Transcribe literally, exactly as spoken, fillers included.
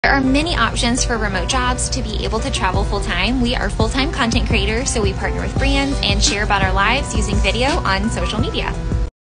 There are many options for remote jobs to be able to travel full-time. We are full-time content creators, so we partner with brands and share about our lives using video on social media.